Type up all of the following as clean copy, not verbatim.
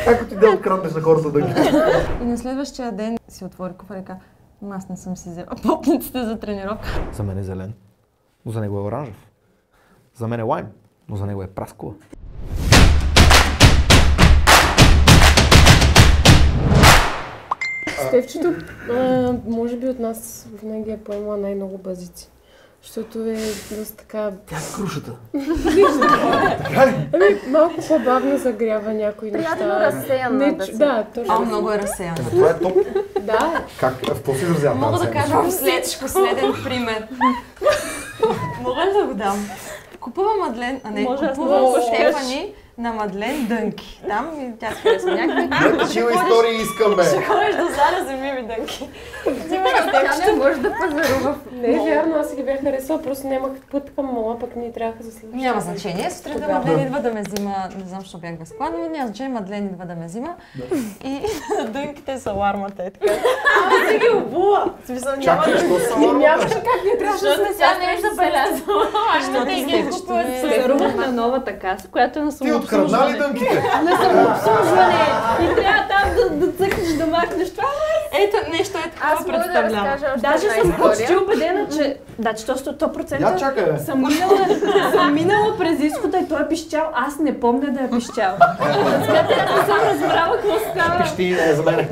Как ти да откраднеш на хората дънките? И на следващия ден си отвори куфар и каза, аз не съм си взела попниците за тренировка. За мен е зелен, но за него е оранжев. За мен е лайм, но за него е праскова. Стефчето, може би от нас винаги е поемала най-много базици. Защото е доста така... Тя е крушата. Малко по-бавно загрява някои неща. Приятно разсеяна да си. Да, точно. Много е разсеяна. Това е топ. Да. Как? В какво се изразява? Мога да кажа последен пример. Мога ли да го дам? Купува Мадлен, купува Стефани на Мадлен дънки. Там и тя се харесва някакви. Чива истории искам, бе! Ще ходиш до Зара, вземи ми дънки. Тя не може да пазарува. Не е вярно, аз си ги бях харесала, просто нямах път към мола, пък ни трябваха за следващия. Няма значение. Сутринта Мадлен идва да ме взима, не знам, защо бях без кола, но няма значение, Мадлен идва да ме взима. И дънките са алармата е така. Аз си ги обула. В смисъл няма да що са Нямаше как не трябваше да сме Тя не е забелязала. Защото Те ти ги стефчето купуват ми е- пазаруват на новата каса, която е на Ти открадна ли самообслужване. дънките? На самообслужване. И трябва там да цъкнеш да махнеш това. Ето, нещо е такова Аз мога да представлява. разкажа още Даже една съм история. почти убедена, че... Да, че то 100% Я чакай, бе. съм минала през изхода и той е пищял. Аз не помня да е пищял. Сега не съм разбрала какво става. Пищи не е за мене.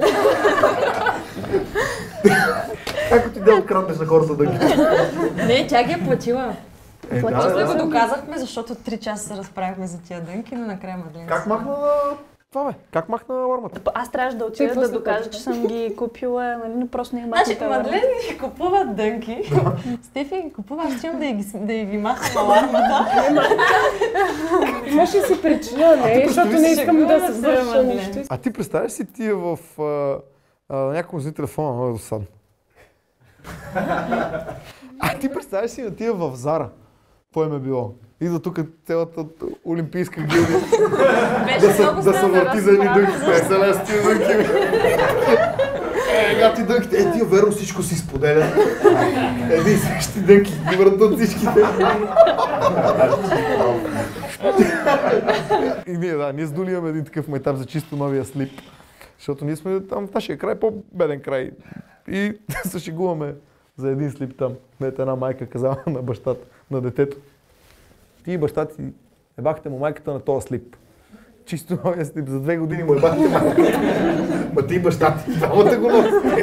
Как ти да откраднеш на хората дънките? Не, тя ги е платила. После го да. доказахме, защото 3 часа се разправихме за тия дънки, но накрая Мадлен. Как махна на... Това, бе? Как махна алармата? Аз трябваше да отида Какво да се докажа, случва? че съм ги купила, нали, но просто не е Значи, махната Мадлен ги купува дънки, Стефи ги купува, аз ще имам да ги махам алармата. Имаше си причина, не, защото не искам да се върша нищо. А ти представяш си тия в... някой взе телефона, много е досадно. А ти представяш си на тия в Зара? Какво им е било? Идва тук цялата олимпийска гилдия. Да се върти за едни дънки. Сега с тия дънки. Гати дънките. Тия верно всичко си споделя. Едни и същи дънки ги въртат всичките. И ние с Дули имаме един такъв майтап за чисто новия слип. Защото ние сме там в нашия край, по-беден край. И се шегуваме за един слип там. Мета една майка казала на бащата, на детето. Ти и баща ти ебахте му майката на този слип. Чисто новия слип, за 2 години му ебахте майката. Ма ти и баща ти, двамата го носите.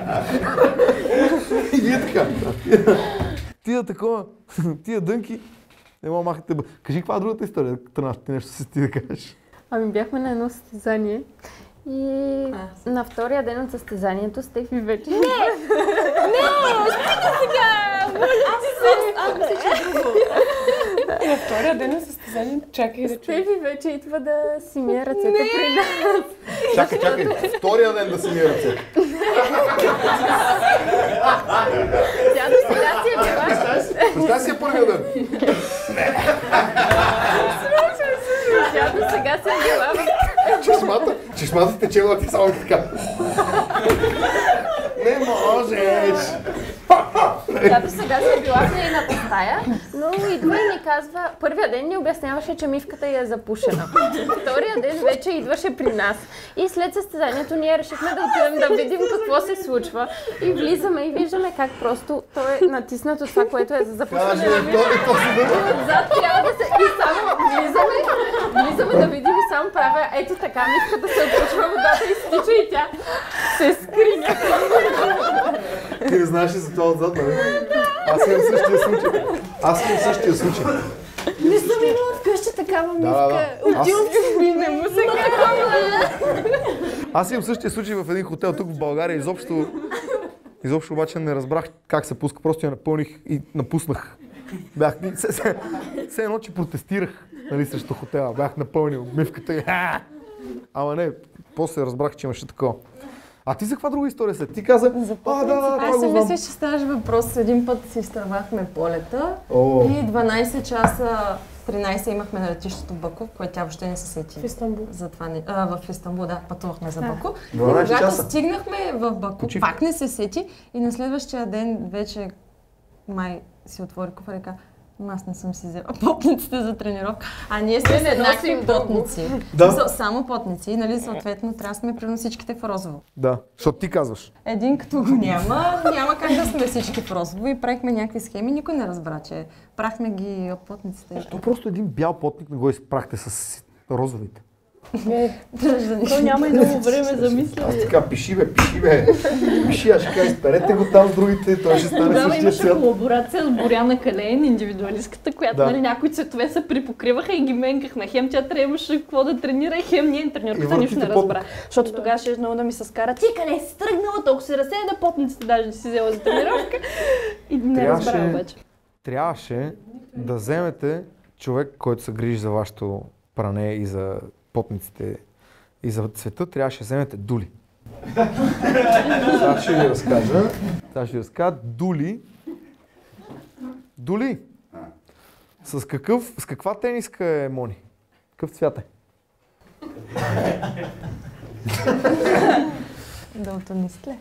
И вие така. Тия такова, тия дънки, не мога махате. Кажи каква е другата история, Трънаш, ти нещо си ти да кажеш. Ами бяхме на едно състезание и на втория ден от състезанието Стефи вече... Не! Стига сега! Аз мисля, че е друго. На втория ден на състезанието, чакай да чуя. Стефи вече идва да си мие ръцете при нас. Чакай, втория ден да си мия ръцете. Тя до сега си е била... Представя си е първия ден. Тя до сега си е била... Чешмата течела ти само така. Не можеш! Тя до сега си е била в нейната стая, но идва и ни казва... Първия ден ни обясняваше, че мивката й е запушена. Втория ден вече идваше при нас. И след състезанието ние решихме да отидем да видим какво се случва. И влизаме и виждаме как просто той е натиснато това, което е за запушване на мивката. Отзад трябва да се... И само влизаме да видим и само правя ето така, мивката се отпушва, водата изтича и тя се скри някъде. Ти не знаеш ли за това отзад, нали? Аз имам същия случай. Не съм имала вкъщи такава мивка. Отивам си не му се Аз имам същия случай в един хотел тук в България. Изобщо обаче не разбрах как се пуска. Просто я напълних и напуснах. Все едно, че протестирах, нали, срещу хотела. Бях напълнил мивката и... Ама не, после разбрах, че имаше такова. А ти за каква друга история след? Ти каза, Аз си мисля, че ставаш въпрос. Един път си изтървахме полета и 12 часа, 13 имахме на летището Баку, което тя въобще не се сети. В Истанбул. Затова в Истанбул, да, пътувахме за Баку. И 12 когато часа. стигнахме в Баку, Почивка. пак не се сети и на следващия ден вече май си отвори куфар и каза, Аз не съм си взела потниците за тренировка. А ние сме еднакви потници. Да. Само потници, нали, съответно трябва да сме примерно всичките в розово. Да, защото ти казваш. Един като го няма как да сме всички в розово и правихме някакви схеми, никой не разбра, че правихме ги потниците. То просто един бял потник не го изпрахте с розовите. То няма и много време за мислене. Аз така, пиши бе. Пиши, аз ще кажа, изперете го там с другите, той ще стане Тогава същия имаше цвят. колаборация с Боряна Калейн, индивидуалистката, която нали, някои цветове се припокриваха и ги менкахме. Хем тя трябваше какво да тренира и хем ние треньорката нищо не разбра. Защото тогава ще много да ми се скара. Ти къде си тръгнала, толкова се разсея на потниците, даже не си взела за тренировка. И не разбра обаче. Трябваше да вземете човек, който се грижи за вашето пране и за потниците и за цвета, трябваше да вземете Дули. Сега ще ви разкажа. Дули. С каква тениска е Мони? Какъв цвят е? Дълтонистле.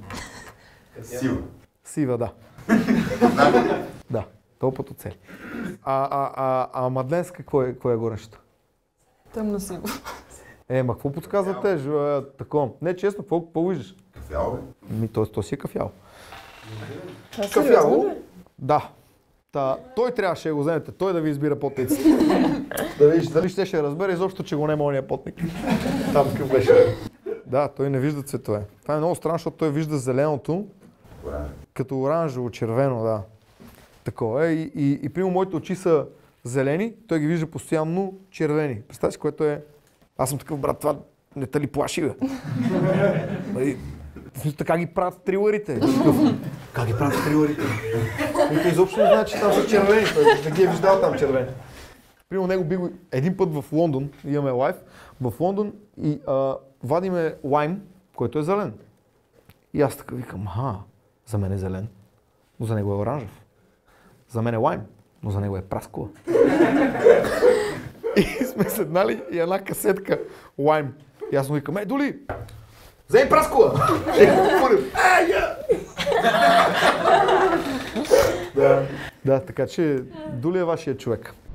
Сива, да. Да, толкова по цели. А Мадленс какво е горещето? Тъмно сиво. Ма какво подсказвате? Такова. Не, честно, какво виждаш? Кафял, бе? То си е кафял. Кафял? Да. Той трябваше да го вземете, той да ви избира потниците. Да видиш дали ще разбере изобщо, че го няма ония потник. Там какъв беше. Да, той не вижда цветове. Това е много странно, защото той вижда зеленото като оранжево, червено, да. Такова е. И примерно моите очи са зелени, той ги вижда постоянно червени. Представи си, което е... Аз съм такъв, брат, това не те ли плаши, бе? Така ги правят трилърите. Как ги правят трилърите? Той изобщо не знае, че там са червени. Той не ги е виждал там червени. Примерно него би го... Един път в Лондон, имаме лайв, в Лондон и вадиме лайм, който е зелен. И аз така викам, за мен е зелен, но за него е оранжев. За мен е лайм, но за него е праскова. И сме седнали и една касетка лайм. И аз му викам, Дули, вземи праскова! Да, така че Дули е вашия човек.